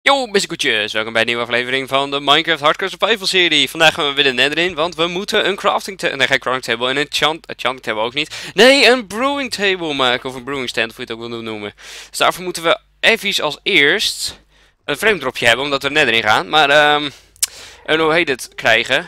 Yo, beste koetjes, welkom bij een nieuwe aflevering van de Minecraft Hardcore Survival serie. Vandaag gaan we weer de Nether in, want we moeten een crafting table, nee geen crafting table, en een enchanting table ook niet. Nee, een brewing table maken, of een brewing stand, of hoe je het ook wil noemen. Dus daarvoor moeten we even als eerst een frame dropje hebben, omdat we de Nether in gaan. Maar, en hoe heet het, krijgen?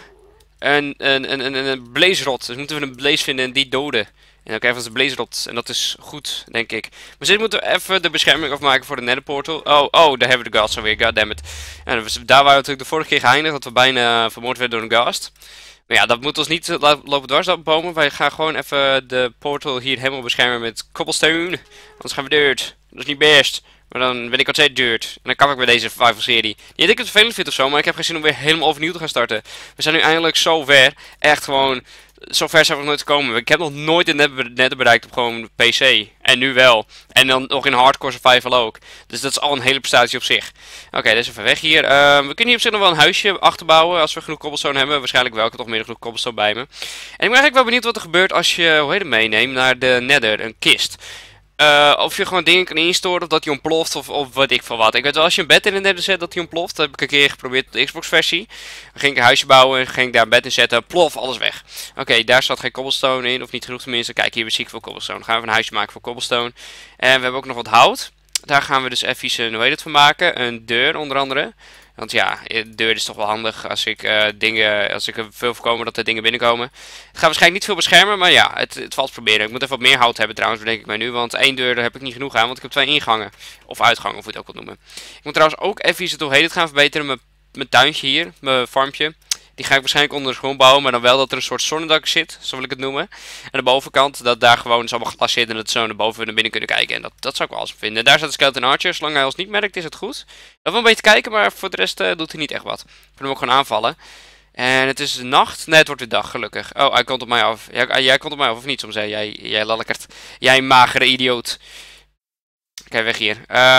Een blaze rod, dus moeten we een blaze vinden en die doden. En dan krijgen we de blaze rod. En dat is goed, denk ik. Maar dit moeten we even de bescherming afmaken voor de nether portal. Oh, daar hebben we de ghast alweer. Goddammit. En daar waren we natuurlijk de vorige keer geëindigd. Dat we bijna vermoord werden door een ghast. Maar ja, dat moet ons niet lopen dwars op bomen. Wij gaan gewoon even de portal hier helemaal beschermen met cobblestone. Anders gaan we dirt. Dat is niet best. Maar dan ben ik wat steeds dirt. En dan kan ik bij deze survival serie. Niet dat ik het vervelend vind of zo, maar ik heb geen zin om weer helemaal overnieuw te gaan starten. We zijn nu eindelijk zo ver. Echt gewoon... Zo ver zijn we nog nooit gekomen. Ik heb nog nooit het net bereikt op gewoon PC. En nu wel. En dan nog in hardcore survival ook. Dus dat is al een hele prestatie op zich. Oké, dat is even weg hier. We kunnen hier op zich nog wel een huisje achterbouwen. Als we genoeg cobblestone hebben. Waarschijnlijk wel. Ik heb toch meer genoeg cobblestone bij me. En ik ben eigenlijk wel benieuwd wat er gebeurt als je, hoe heet het, meeneemt naar de nether. Een kist. Of je gewoon dingen kan instoren of dat hij ontploft of wat ik van wat. Ik weet wel, als je een bed in de nether zet dat hij ontploft. Dat heb ik een keer geprobeerd op de Xbox versie. Dan ging ik een huisje bouwen en ging ik daar een bed in zetten. Plof, alles weg. Oké, daar zat geen cobblestone in, of niet genoeg tenminste. Kijk, hier zie ik veel cobblestone. Dan gaan we een huisje maken voor cobblestone. En we hebben ook nog wat hout. Daar gaan we dus even, hoe heet het, van maken. Een deur onder andere. Want ja, de deur is toch wel handig als ik als ik er veel voorkomen dat er dingen binnenkomen. Het gaat waarschijnlijk niet veel beschermen, maar ja, het valt te proberen. Ik moet even wat meer hout hebben trouwens, bedenk ik mij nu. Want één deur daar heb ik niet genoeg aan, want ik heb 2 ingangen. Of uitgangen, of hoe je het ook wilt noemen. Ik moet trouwens ook even het hoe heet het gaan verbeteren. Mijn tuintje hier, mijn farmpje. Die ga ik waarschijnlijk onder de grond bouwen, maar dan wel dat er een soort zonnedak zit, zo wil ik het noemen. En de bovenkant, dat daar gewoon dus allemaal glas zit en dat zo naar boven naar binnen kunnen kijken. En dat zou ik wel eens vinden. Daar staat de Skeleton Archer, zolang hij ons niet merkt is het goed. Dat wel een beetje kijken, maar voor de rest doet hij niet echt wat. Ik kan hem ook gewoon aanvallen. En het is nacht. Nee, het wordt weer dag, gelukkig. Oh, hij komt op mij af. Jij komt op mij af, of niet soms, hè? Jij lallekert. Jij magere idioot. Oké, weg hier.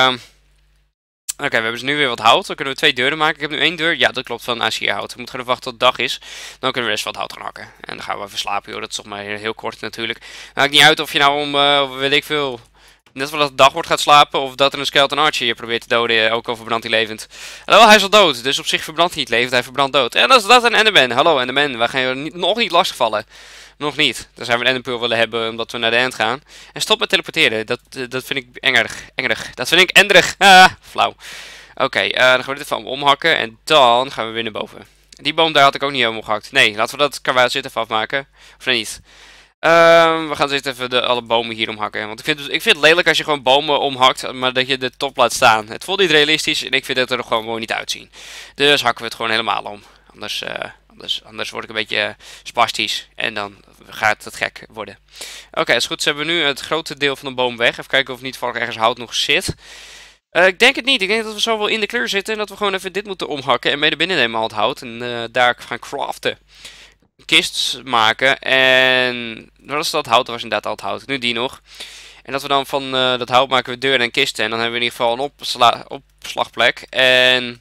Oké, we hebben dus nu weer wat hout. Dan kunnen we 2 deuren maken. Ik heb nu 1 deur. Ja, dat klopt, van hout. We moeten gewoon even wachten tot het dag is. Dan kunnen we rest wat hout gaan hakken. En dan gaan we even slapen, joh. Dat is toch maar heel kort natuurlijk. Maakt niet uit of je nou om, weet ik veel, net voordat het dag wordt gaat slapen. Of dat er een Skeleton Archer je probeert te doden. Ook al verbrandt hij levend. Hallo, hij is al dood. Dus op zich verbrandt hij niet levend. Hij verbrandt dood. En als dat een Enderman. Hallo, Enderman. Wij gaan je nog niet lastigvallen. Nog niet. Dan zijn we een enderpearl willen hebben omdat we naar de end gaan. En stop met teleporteren. Dat vind ik engerig. Dat vind ik enderig. Ah, flauw. Oké, dan gaan we dit even omhakken. En dan gaan we weer naar boven. Die boom daar had ik ook niet helemaal gehakt. Nee, laten we dat karwei zitten even afmaken. Of niet? We gaan dus even alle bomen hier omhakken. Want ik vind het lelijk als je gewoon bomen omhakt, maar dat je de top laat staan. Het voelt niet realistisch en ik vind het er gewoon mooi niet uitzien. Dus hakken we het gewoon helemaal om. Anders word ik een beetje spastisch en dan gaat het gek worden. Oké, is goed. Ze hebben nu het grote deel van de boom weg. Even kijken of niet toevallig ergens hout nog zit. Ik denk het niet. Ik denk dat we zo wel in de kleur zitten en dat we gewoon even dit moeten omhakken en mede binnen nemen al het hout. En daar gaan craften. Kist maken en wat is dat? Hout was inderdaad al het hout. Nu die nog. En dat we dan van dat hout maken we deuren en kisten. En dan hebben we in ieder geval een opslagplek en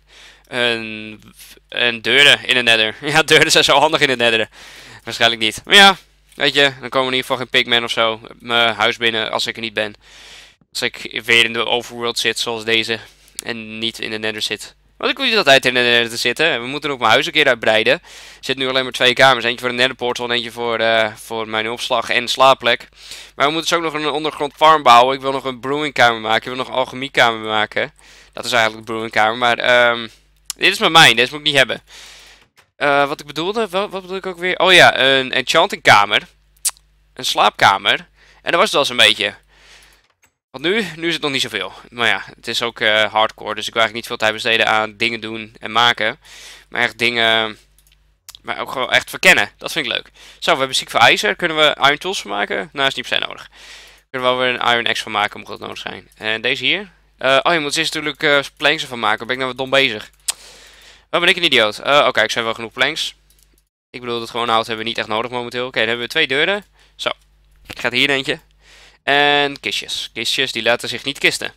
een deuren in de nether. Ja, deuren zijn zo handig in de nether. Waarschijnlijk niet. Maar ja, weet je, dan komen in ieder geval geen pigmen of zo mijn huis binnen als ik er niet ben. Als ik weer in de overworld zit zoals deze en niet in de nether zit. Want ik hoef niet altijd in de nether te zitten. We moeten ook mijn huis een keer uitbreiden. Er zitten nu alleen maar 2 kamers. Eentje voor de netherportal en eentje voor mijn opslag en slaapplek. Maar we moeten dus ook nog een ondergrond farm bouwen. Ik wil nog een brewingkamer maken. Ik wil nog een alchemiekamer maken. Dat is eigenlijk de brewingkamer. Maar dit is maar mijn. Deze moet ik niet hebben. Wat ik bedoelde, wat bedoel ik ook weer? Oh ja, een enchantingkamer. Een slaapkamer. En dat was het wel eens een beetje. Want nu is het nog niet zoveel. Maar ja, het is ook hardcore. Dus ik wil eigenlijk niet veel tijd besteden aan dingen doen en maken. Maar echt dingen... Maar ook gewoon echt verkennen. Dat vind ik leuk. Zo, we hebben ziek voor ijzer. Kunnen we iron tools van maken? Nou, is niet per se nodig. Kunnen we wel weer een iron axe van maken, mocht dat nodig zijn. En deze hier. Oh, je moet eerst natuurlijk planks ervan maken. Ben ik nou wat dom bezig. Wat ben ik een idioot. Oké, ik zijn wel genoeg planks. Ik bedoel, dat gewoon hout hebben we niet echt nodig momenteel. Oké, dan hebben we 2 deuren. Zo. Ik ga hier eentje. En kistjes. Kistjes die laten zich niet kisten.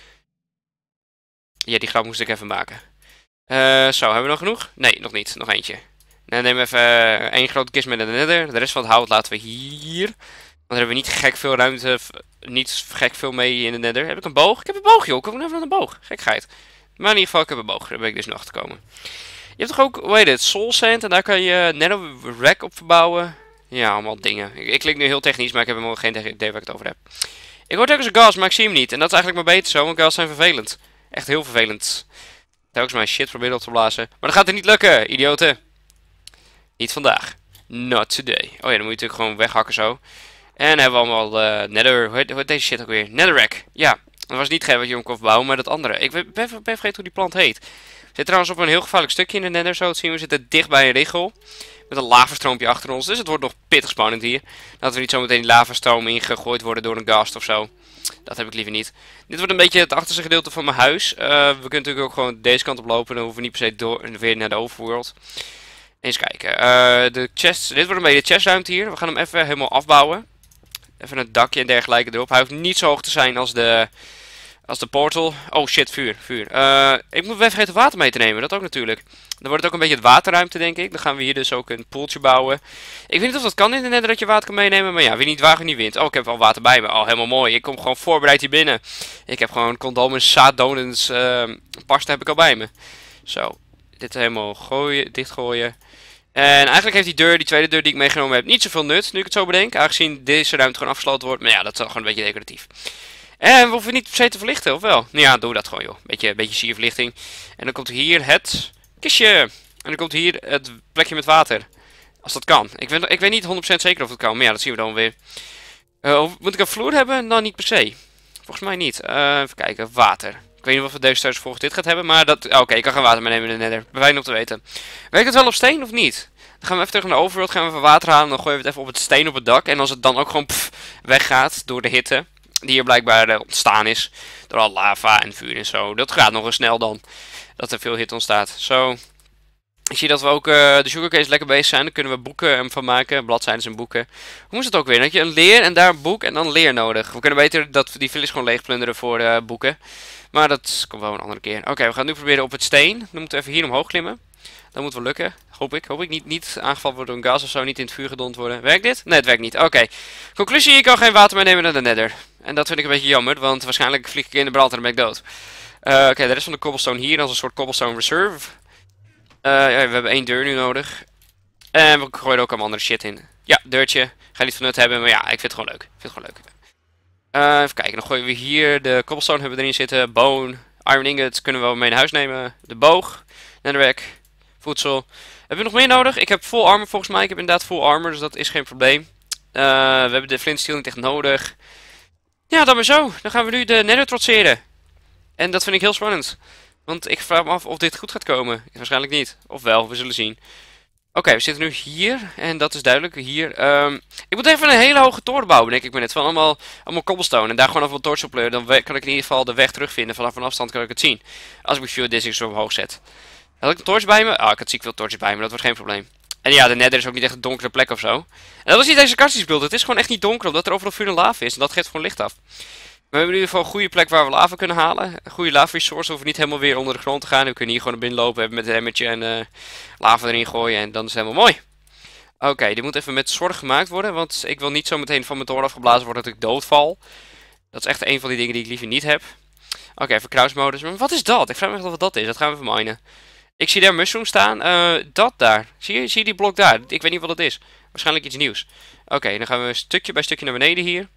Ja, die grap moest ik even maken. Zo, hebben we nog genoeg? Nee, nog niet. Nog eentje. Dan nemen we even 1 grote kist met de nether. De rest van het hout laten we hier. Want dan hebben we niet gek veel ruimte. Niet gek veel mee in de nether. Heb ik een boog? Ik heb een boog, joh. Kom even naar een boog. Gekheid. Maar in ieder geval, ik heb een boog. Daar ben ik dus nog gekomen. Je hebt toch ook, hoe heet het, Soul Sand. En daar kan je Netherrack op verbouwen. Ja, allemaal dingen. Ik klink nu heel technisch, maar ik heb helemaal geen idee waar ik het over heb. Ik hoor telkens een gas, maar ik zie hem niet. En dat is eigenlijk maar beter zo, want gas zijn vervelend. Echt heel vervelend. Telkens mijn shit proberen op te blazen. Maar dat gaat er niet lukken, idioten. Niet vandaag. Not today. Oh ja, dan moet je natuurlijk gewoon weghakken zo. En dan hebben we allemaal nether... Hoe heet deze shit ook weer? Netherrack. Ja, dat was niet geen wat je om kon verbouwen, maar dat andere. Ik ben vergeten hoe die plant heet. We zitten trouwens op een heel gevaarlijk stukje in de nether, zo te zien. We zitten dicht bij een richel. Met een lavastroompje achter ons. Dus het wordt nog pittig spannend hier. Dat we niet zometeen die lavastroom ingegooid worden door een ghast of zo. Dat heb ik liever niet. Dit wordt een beetje het achterste gedeelte van mijn huis. We kunnen natuurlijk ook gewoon deze kant op lopen. Dan hoeven we niet per se weer naar de overworld. Eens kijken. De chest. Dit wordt een beetje de chestruimte hier. We gaan hem even helemaal afbouwen. Even een dakje en dergelijke erop. Hij hoeft niet zo hoog te zijn als de portal. Oh shit, vuur. Ik moet even vergeten water mee te nemen. Dat ook natuurlijk. Dan wordt het ook een beetje het waterruimte, denk ik. Dan gaan we hier dus ook een poeltje bouwen. Ik weet niet of dat kan in de nether dat je water kan meenemen. Maar ja, wie niet wagen, niet wint. Oh, ik heb al water bij me. Oh, helemaal mooi. Ik kom gewoon voorbereid hier binnen. Ik heb gewoon condomus, zaaddonens, pasta heb ik al bij me. Zo. Dit helemaal gooien, dichtgooien. En eigenlijk heeft die tweede deur die ik meegenomen heb, niet zoveel nut, nu ik het zo bedenk. Aangezien deze ruimte gewoon afgesloten wordt. Maar ja, dat is gewoon een beetje decoratief. En we hoeven niet per se te verlichten, of wel? Nou ja, doe dat gewoon, joh. Beetje sierverlichting. En dan komt hier het kistje. En dan komt hier het plekje met water. Als dat kan. Ik weet niet 100% zeker of het kan, maar ja, dat zien we dan weer. Moet ik een vloer hebben? Nou, niet per se. Volgens mij niet. Even kijken, water. Ik weet niet of we deze thuis volgens dit gaat hebben, maar dat... Oké, ik kan geen water meenemen in de nether. Fijn om te weten. Werkt het wel op steen of niet? Dan gaan we even terug naar de overworld, gaan we even water halen en dan gooien we het even op het steen op het dak. En als het dan ook gewoon weggaat door de hitte, die hier blijkbaar ontstaan is, door al lava en vuur en zo. Dat gaat nog eens snel dan, dat er veel hitte ontstaat. Zo. Ik zie dat we ook de sugarcanes lekker bezig zijn. Daar kunnen we boeken van maken, bladzijden en boeken. Hoe moest het ook weer? Dat je een leer en daar een boek en dan leer nodig. We kunnen beter die village gewoon leeg plunderen voor boeken. Maar dat komt wel een andere keer. Oké, we gaan nu proberen op het steen. Dan moeten we even hier omhoog klimmen. Dat moet wel lukken. Hoop ik. Niet aangevallen worden door een gas of zo. Niet in het vuur gedond worden. Werkt dit? Nee, het werkt niet. Oké. Conclusie, ik kan geen water meenemen naar de nether. En dat vind ik een beetje jammer. Want waarschijnlijk vlieg ik in de brand en dan ben ik dood. Oké, de rest van de cobblestone hier. Als een soort cobblestone reserve. Ja, we hebben 1 deur nu nodig. En we gooien er ook allemaal andere shit in. Ja, deurtje. Ga niet van nut hebben. Maar ja, ik vind het gewoon leuk. Even kijken. Dan gooien we hier de cobblestone hebben we erin zitten. Bone. Iron ingot kunnen we wel mee naar huis nemen. De boog. Netherrack. Voedsel. Hebben we nog meer nodig? Ik heb full armor volgens mij. Ik heb inderdaad full armor, dus dat is geen probleem. We hebben de flint steel niet echt nodig. Ja, dan maar zo. Dan gaan we nu de nether trotseren. En dat vind ik heel spannend. Want ik vraag me af of dit goed gaat komen. Waarschijnlijk niet. Of wel, we zullen zien. Oké, we zitten nu hier. En dat is duidelijk. Hier. Ik moet even een hele hoge toren bouwen, denk ik me net. Van allemaal cobblestone. En daar gewoon even een torch op pleuren. Dan kan ik in ieder geval de weg terugvinden. Vanaf een afstand kan ik het zien. Als ik mijn Fuel Distance zo omhoog zet. Had ik een torch bij me? Ah, ik had ziek veel torches bij me. Dat wordt geen probleem. En ja, de nether is ook niet echt een donkere plek of zo. En dat is niet deze sarcastisch beeld. Het is gewoon echt niet donker. Omdat er overal vuur en lava is. En dat geeft gewoon licht af. We hebben in ieder geval een goede plek waar we lava kunnen halen. Een goede lava resource. We hoeven niet helemaal weer onder de grond te gaan. We kunnen hier gewoon naar binnen lopen. Hebben met een hemmetje en lava erin gooien. En dan is het helemaal mooi. Oké, dit moet even met zorg gemaakt worden. Want ik wil niet zo meteen van mijn toren afgeblazen worden dat ik doodval. Dat is echt een van die dingen die ik liever niet heb. Oké, even crouch-modus. Maar wat is dat? Ik vraag me echt af wat dat is. Dat gaan we even minen. Ik zie daar mushrooms staan. Dat daar. Zie je die blok daar? Ik weet niet wat dat is. Waarschijnlijk iets nieuws. Oké, dan gaan we stukje bij stukje naar beneden hier.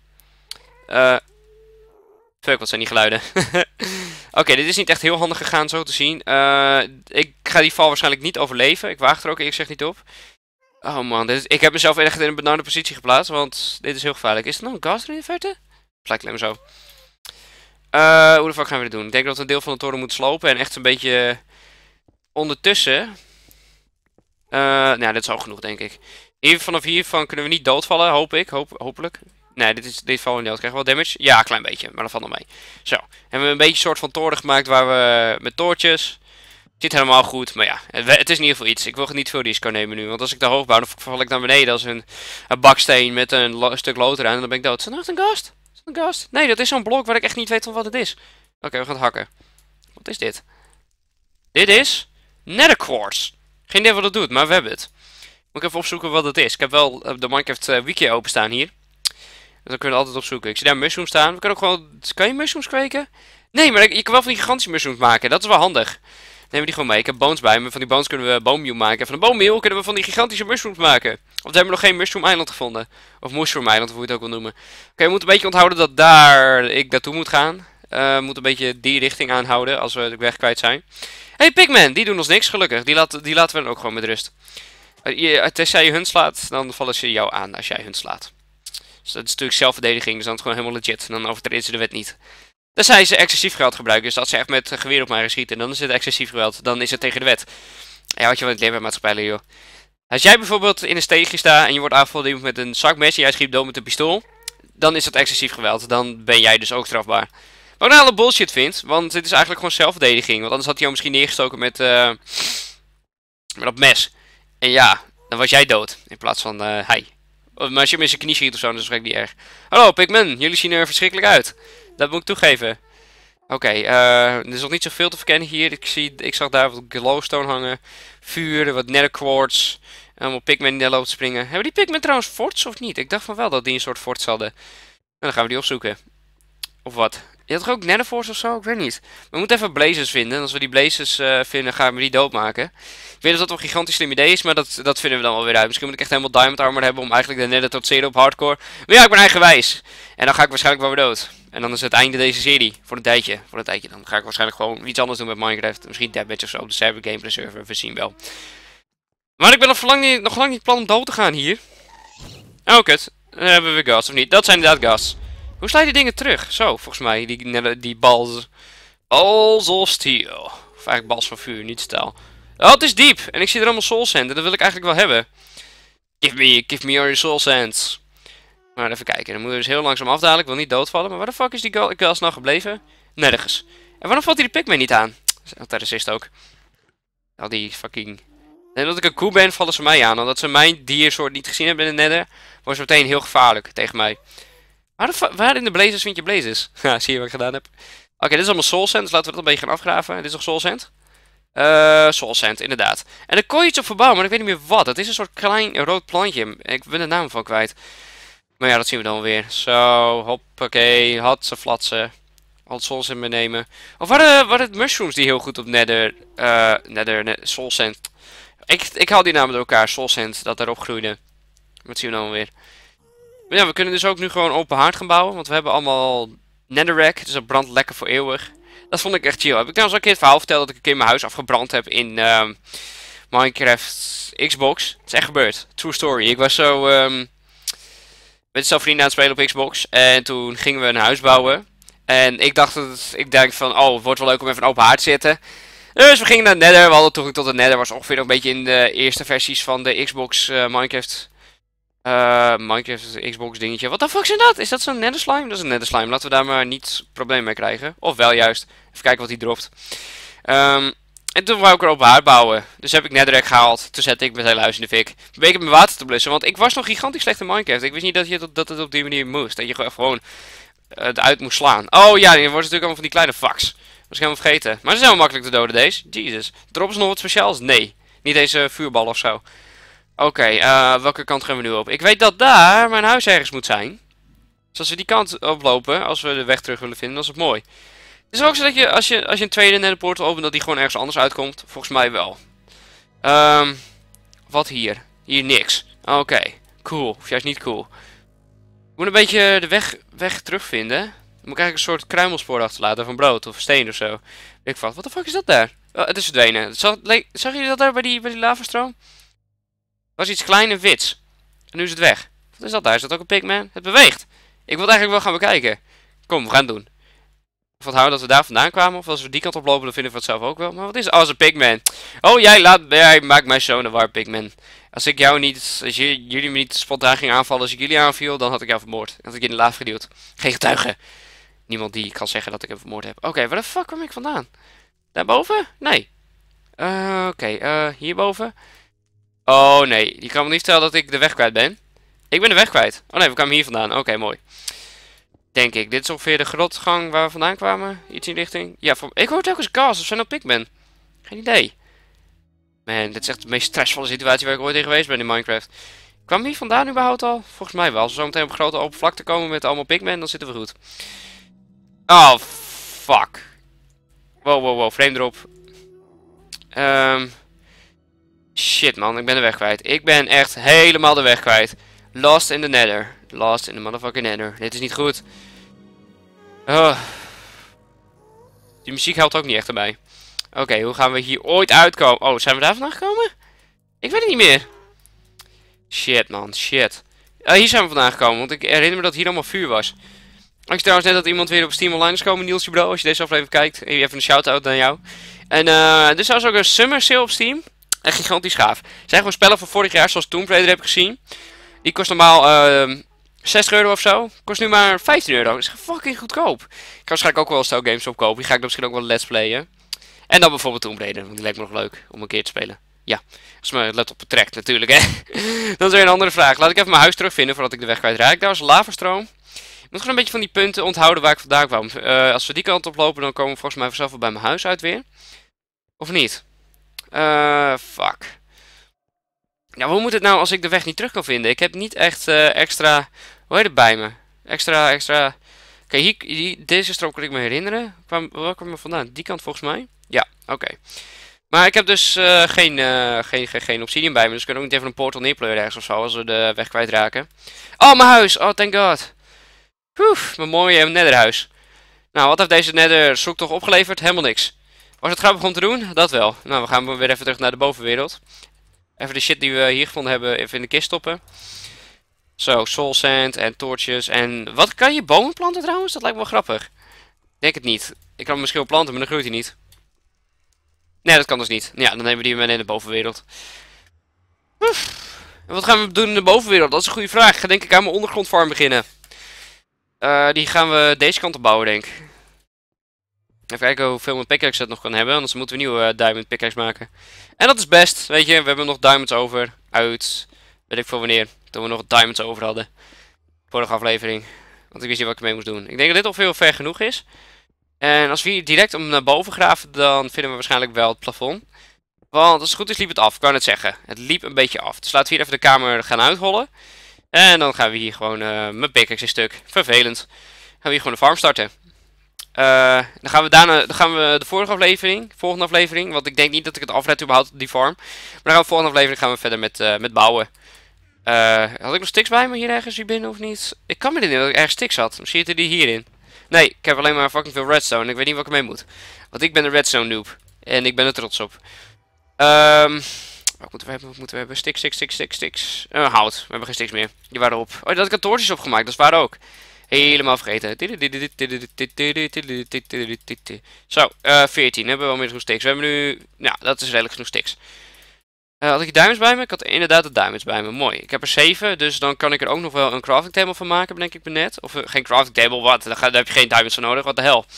Fuck, wat zijn die geluiden? Oké, dit is niet echt heel handig gegaan zo te zien. Ik ga die val waarschijnlijk niet overleven. Ik waag er ook eerlijk gezegd niet op. Oh man, ik heb mezelf echt in een benarde positie geplaatst. Want dit is heel gevaarlijk. Is er nog een gas er in de verte? Lijkt alleen maar zo. Hoe de fuck gaan we dit doen? Ik denk dat we een deel van de toren moeten slopen. En echt een beetje ondertussen. Nou, dit is al genoeg denk ik. Vanaf hiervan kunnen we niet doodvallen, hoop ik. Hopelijk. Nee, dit vallen we niet dood. Krijgen we wel damage? Ja, een klein beetje, maar dat valt nog mee. Zo, hebben we een beetje een soort van toren gemaakt waar we met toortjes. Zit helemaal goed, maar ja, het is in ieder geval iets. Ik wil niet veel risico nemen nu, want als ik te hoog bouw, dan val ik naar beneden als een baksteen met een stuk lood eraan en dan ben ik dood. Is dat nog echt een gast? Is dat een gast? Nee, dat is zo'n blok waar ik echt niet weet van wat het is. Oké, we gaan het hakken. Wat is dit? Dit is Nether Quartz. Geen idee wat het doet, maar we hebben het. Moet ik even opzoeken wat het is. Ik heb wel de Minecraft wiki openstaan hier. Dus dan kunnen we altijd opzoeken. Ik zie daar mushrooms staan. We kunnen ook gewoon... Kan je mushrooms kweken? Nee, maar je kan wel van die gigantische mushrooms maken. Dat is wel handig. Neem die gewoon mee. Ik heb bones bij me. Van die bones kunnen we boommeal maken. Van de boommeal kunnen we van die gigantische mushrooms maken. Want we hebben nog geen mushroom eiland gevonden. Of mushroom eiland, of hoe je het ook wil noemen. Oké, we moeten een beetje onthouden dat daar ik naartoe moet gaan. We moeten een beetje die richting aanhouden als we de weg kwijt zijn. Hey, pigmen, die doen ons niks, gelukkig. Die laten we dan ook gewoon met rust. Tenzij je hun slaat, dan vallen ze jou aan als jij hun slaat. Dus dat is natuurlijk zelfverdediging, dus dan is het gewoon helemaal legit. Dan overtreden ze de wet niet. Tenzij ze excessief geweld gebruiken, dus dat ze echt met geweer op mij schieten, dan is het excessief geweld. Dan is het tegen de wet. Ja, wat je van het leerbaarmaatschappij, joh. Als jij bijvoorbeeld in een steegje staat en je wordt aangevallen met een zakmes en jij schiet dood met een pistool, dan is dat excessief geweld. Dan ben jij dus ook strafbaar. Wat ik nou alle bullshit vind, want dit is eigenlijk gewoon zelfverdediging. Want anders had hij jou misschien neergestoken met dat mes. En ja, dan was jij dood in plaats van hij. Maar als je hem in zijn knie schiet of zo, dan is het waarschijnlijk niet erg. Hallo Pikmin, jullie zien er verschrikkelijk uit. Dat moet ik toegeven. Oké, er is nog niet zoveel te verkennen hier. Ik zag daar wat glowstone hangen. Vuur, wat nether quartz. Allemaal Pikmin die daar loopt te springen. Hebben die Pikmin trouwens forts of niet? Ik dacht van wel dat die een soort forts hadden. En dan gaan we die opzoeken. Of wat? Je had toch ook nether forts of zo? Ik weet niet. We moeten even blazers vinden. En als we die blazers vinden, gaan we die doodmaken. Ik weet dat dat een gigantisch slim idee is, maar dat vinden we dan wel weer uit. Misschien moet ik echt helemaal diamond armor hebben om eigenlijk de nether tot zero op hardcore. Maar ja, ik ben eigenwijs. En dan ga ik waarschijnlijk wel weer dood. En dan is het einde deze serie. Voor een tijdje. Dan ga ik waarschijnlijk gewoon iets anders doen met Minecraft. Misschien Deathmatch of zo op de Cyber Gameplay server. We zien wel. Maar ik ben nog lang niet plan om dood te gaan hier. Oh, kut. Dan hebben we gas of niet. Dat zijn inderdaad gas. Hoe sla je die dingen terug? Zo, volgens mij. Die balls. Balls of steel. Of eigenlijk bals van vuur, niet staal. Oh, het is diep. En ik zie er allemaal soul sand. En dat wil ik eigenlijk wel hebben. Give me all your soul sands. Maar even kijken. Dan moeten we dus heel langzaam afdalen. Ik wil niet doodvallen. Maar waar de fuck is die gas nou gebleven? Nergens. En waarom valt hij de Pikmin niet aan? Terrorist ook. Al die fucking... En dat ik een koe ben, vallen ze mij aan. Omdat ze mijn diersoort niet gezien hebben in de nether, wordt ze meteen heel gevaarlijk tegen mij. Waar in de blazers vind je blazers? Ja, zie je wat ik gedaan heb. Oké, dit is allemaal soul sand, dus laten we dat een beetje gaan afgraven. Dit is nog soul sand? Soul sand, inderdaad. En daar kon je iets op verbouwen, maar ik weet niet meer wat. Het is een soort klein rood plantje. Ik ben de naam van kwijt. Maar ja, dat zien we dan weer. Zo, hoppakee, hatse flatsen. Al het soul sand meenemen. Of waren het mushrooms die heel goed op soul sand... Ik haal die namen door elkaar, soul sand, dat daarop groeide. Wat zien we dan weer? Maar ja, we kunnen dus ook nu gewoon open haard gaan bouwen. Want we hebben allemaal netherrack. Dus dat brandt lekker voor eeuwig. Dat vond ik echt chill. Heb ik trouwens al een keer het verhaal verteld dat ik een keer mijn huis afgebrand heb in Minecraft Xbox. Het is echt gebeurd. True story. Ik was zo met zo vrienden aan het spelen op Xbox. En toen gingen we een huis bouwen. En ik denk van, oh, het wordt wel leuk om even een open haard te zitten. Dus we gingen naar de nether. We hadden toegang tot de nether. Was ongeveer nog een beetje in de eerste versies van de Xbox Minecraft... Minecraft Xbox dingetje. Wat de fuck is dat? Is dat zo'n nether slime? Dat is een nether slime. Laten we daar maar niet probleem mee krijgen. Of wel juist. Even kijken wat hij dropt. En toen wou ik er op haard bouwen. Dus heb ik netherrack gehaald. Toen zette ik mijn hele huis in de fik. Probeer ik mijn water te blussen. Want ik was nog gigantisch slecht in Minecraft. Ik wist niet dat het op die manier moest. Dat je gewoon het uit moest slaan. Oh ja, dan wordt het natuurlijk allemaal van die kleine fucks. Dat was ik helemaal vergeten. Maar ze zijn wel makkelijk te doden deze. Jesus. Droppen ze nog wat speciaals? Nee. Niet deze vuurbal of zo. Oké, welke kant gaan we nu op? Ik weet dat daar mijn huis ergens moet zijn. Dus als we die kant oplopen, als we de weg terug willen vinden, dan is het mooi. Het is ook zo dat je, als je een tweede netherportal opent, dat die gewoon ergens anders uitkomt. Volgens mij wel. Wat hier? Hier niks. Oké, cool. Of juist niet cool. Ik moet een beetje de weg terugvinden. Dan moet ik eigenlijk een soort kruimelspoor achterlaten van brood of steen of zo. Ik vat, wat de fuck is dat daar? Oh, het is verdwenen. Zag je dat daar bij die lavastroom? Het was iets klein en wits. En nu is het weg. Wat is dat daar? Is dat ook een pigman? Het beweegt. Ik wil het eigenlijk wel gaan bekijken. Kom, we gaan het doen. Of onthouden dat we daar vandaan kwamen. Of als we die kant oplopen, dan vinden we het zelf ook wel. Maar wat is het? Oh, het is een pigman. Oh, jij maakt mij zo een war pigman. Als jullie me niet spontaan gingen aanvallen als ik jullie aanviel, dan had ik jou vermoord. Dan had ik je in de laaf geduwd. Geen getuige. Niemand die kan zeggen dat ik hem vermoord heb. Oké, waar de fuck kwam ik vandaan? Daarboven? Nee. Hierboven? Oh nee, je kan me niet vertellen dat ik de weg kwijt ben. Ik ben de weg kwijt. Oh nee, we kwamen hier vandaan. Oké, mooi. Denk ik. Dit is ongeveer de grotgang waar we vandaan kwamen. Iets in die richting. Ja, ik hoor telkens gas of zijn dat Pikmin. Geen idee. Man, dit is echt de meest stressvolle situatie waar ik ooit in geweest ben in Minecraft. Kwam hier vandaan überhaupt al? Volgens mij wel. Als we zo meteen op een grote open vlakte komen met allemaal Pikmin, dan zitten we goed. Oh, Fuck. Wow, frame erop. Shit man, ik ben de weg kwijt. Ik ben echt helemaal de weg kwijt. Lost in the nether. Lost in the motherfucking nether. Dit is niet goed. Die muziek helpt ook niet echt erbij. Oké, hoe gaan we hier ooit uitkomen? Oh, zijn we daar vandaan gekomen? Ik weet het niet meer. Shit man, shit. Hier zijn we vandaan gekomen, want ik herinner me dat hier allemaal vuur was. Ik zie trouwens net dat iemand weer op Steam Online is gekomen, Nielsje bro, als je deze aflevering kijkt. Even een shout-out naar jou. En er is ook een summer sale op Steam. Echt gigantisch gaaf. Het zijn gewoon spellen van vorig jaar, zoals Tomb Raider heb ik gezien. Die kost normaal 60 euro of zo. Kost nu maar 15 euro. Dat is fucking goedkoop. Ik kan waarschijnlijk ook wel Stel Games opkopen. Die ga ik dan misschien ook wel let's playen. En dan bijvoorbeeld Tomb Raider, want die lijkt me nog leuk om een keer te spelen. Ja, als mijn laptop betrekt natuurlijk, hè. Dan is weer een andere vraag. Laat ik even mijn huis terugvinden voordat ik de weg kwijtraak. Daar was een lavastroom. Ik moet gewoon een beetje van die punten onthouden waar ik vandaan kwam. Als we die kant op lopen, dan komen we volgens mij vanzelf wel bij mijn huis uit weer. Of niet? Fuck. Ja, hoe moet het nou als ik de weg niet terug kan vinden? Ik heb niet echt extra... Hoe heet het bij me? Extra... Kijk, deze stroom kan ik me herinneren. Waar kwam ik vandaan? Die kant volgens mij? Ja, oké. Maar ik heb dus geen obsidian bij me. Dus ik kan ook niet even een portal neerpleuren ergens of zo. Als we de weg kwijtraken. Oh, mijn huis! Oh, thank god. Mijn mooie netherhuis. Nou, wat heeft deze nether zoektocht opgeleverd? Helemaal niks. Was het grappig om te doen? Dat wel. Nou, we gaan weer even terug naar de bovenwereld. Even de shit die we hier gevonden hebben even in de kist stoppen. Zo, soul sand en torches. En wat kan je bomen planten trouwens? Dat lijkt me wel grappig. Ik denk het niet. Ik kan hem misschien wel planten, maar dan groeit hij niet. Nee, dat kan dus niet. Ja, dan nemen we die mee in de bovenwereld. En wat gaan we doen in de bovenwereld? Dat is een goede vraag. Ik ga denk ik aan mijn ondergrondfarm beginnen. Die gaan we deze kant op bouwen, denk ik. Even kijken hoeveel mijn pickaxe het nog kan hebben. Anders moeten we een nieuwe diamond pickaxe maken. En dat is best. Weet je, we hebben nog diamonds over. Uit, weet ik veel wanneer. Toen we nog diamonds over hadden. Vorige aflevering. Want ik wist niet wat ik mee moest doen. Ik denk dat dit al veel ver genoeg is. En als we hier direct om naar boven graven, dan vinden we waarschijnlijk wel het plafond. Want als het goed is liep het af, ik kan het zeggen. Het liep een beetje af. Dus laten we hier even de kamer gaan uithollen. En dan gaan we hier gewoon mijn pickaxe in stuk. Vervelend. Gaan we hier gewoon de farm starten. Dan gaan we de volgende aflevering, want ik denk niet dat ik het afred überhaupt die farm. Maar dan gaan we de volgende aflevering gaan we verder met bouwen. Had ik nog sticks bij me hier ergens hier binnen of niet? Ik kan me niet herinneren dat ik ergens sticks had. Misschien zitten die hierin. Nee, ik heb alleen maar fucking veel redstone en ik weet niet wat ik mee moet. Want ik ben een redstone noob. En ik ben er trots op. Wat moeten we hebben? Sticks. Hout. We hebben geen sticks meer. Die waren op. Oh, dat had ik een torches opgemaakt. Dat is waar ook. Helemaal vergeten. Zo, 14. Hebben we wel meer genoeg sticks. We hebben nu... Ja, dat is redelijk genoeg sticks. Had ik diamonds bij me? Ik had inderdaad de diamonds bij me. Mooi. Ik heb er 7. Dus dan kan ik er ook nog wel een crafting table van maken, denk ik net. Of geen crafting table, wat? Daar heb je geen diamonds voor nodig. Wat de hel.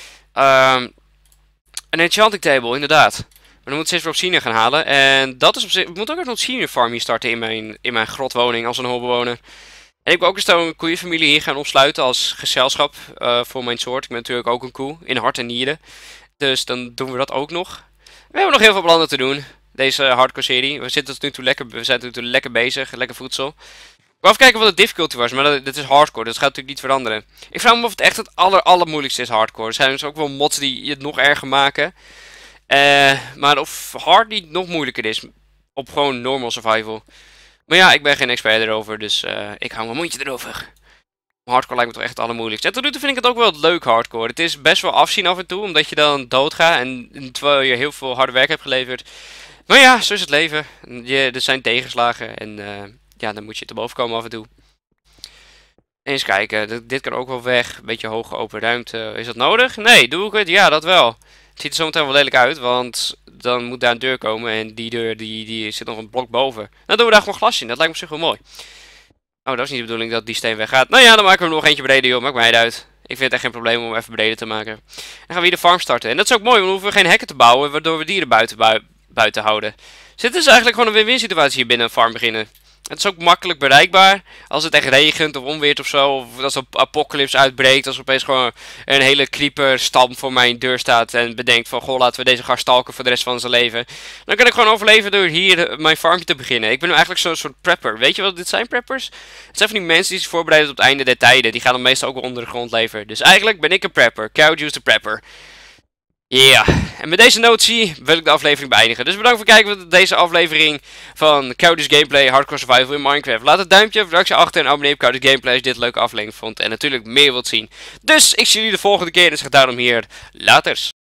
Een enchanting table, inderdaad. Maar dan moet ik steeds weer obsidian gaan halen. En dat is op zich... Ik moet ook een obsidian farm hier starten in mijn grotwoning als een holbewoner. En ik wil ook eens een koeienfamilie hier gaan opsluiten als gezelschap voor mijn soort. Ik ben natuurlijk ook een koe, in hart en nieren. Dus dan doen we dat ook nog. We hebben nog heel veel plannen te doen, deze hardcore serie. We zijn tot nu toe lekker bezig, lekker voedsel. Ik wil even kijken wat de difficulty was, maar dat is hardcore, dat gaat natuurlijk niet veranderen. Ik vraag me af of het echt het allermoeilijkste is hardcore. Er zijn dus ook wel mods die het nog erger maken. Maar of hard niet nog moeilijker is, op gewoon normal survival. Maar ja, ik ben geen expert erover, dus ik hou mijn mondje erover. Hardcore lijkt me toch echt het allermoeilijkste. En tot nu toe vind ik het ook wel leuk hardcore. Het is best wel afzien af en toe, omdat je dan doodgaat en terwijl je heel veel harde werk hebt geleverd. Maar ja, zo is het leven. Er zijn tegenslagen en ja, dan moet je te boven komen af en toe. Eens kijken, dit kan ook wel weg. Een beetje hoge open ruimte. Is dat nodig? Nee, doe ik het? Ja, dat wel. Het ziet er zometeen wel lelijk uit, want dan moet daar een deur komen en die deur die zit nog een blok boven. Dan doen we daar gewoon glas in, dat lijkt me op zich wel mooi. Oh, dat is niet de bedoeling dat die steen weggaat. Nou ja, dan maken we hem nog eentje breder, joh. Maakt mij het uit. Ik vind het echt geen probleem om hem even breder te maken. Dan gaan we hier de farm starten. En dat is ook mooi, want we hoeven geen hekken te bouwen, waardoor we dieren buiten houden. Dus dit is eigenlijk gewoon een win-win situatie hier binnen een farm beginnen. Het is ook makkelijk bereikbaar. Als het echt regent of onweert of zo. Of als een apocalypse uitbreekt. Als er opeens gewoon een hele creeper stam voor mijn deur staat. En bedenkt van, goh, laten we deze gast stalken voor de rest van zijn leven. Dan kan ik gewoon overleven door hier mijn farmje te beginnen. Ik ben nu eigenlijk zo'n soort prepper. Weet je wat dit zijn, preppers? Het zijn van die mensen die zich voorbereiden op het einde der tijden. Die gaan dan meestal ook wel onder de grond leven. Dus eigenlijk ben ik een prepper. Cowjuice de prepper. Ja, en met deze notie wil ik de aflevering beëindigen. Dus bedankt voor het kijken naar deze aflevering van Cowdy's Gameplay Hardcore Survival in Minecraft. Laat een duimpje of reactie achter en abonneer op Cowdy's Gameplay als je dit een leuke aflevering vond. En natuurlijk meer wilt zien. Dus ik zie jullie de volgende keer en zeg daarom hier laters.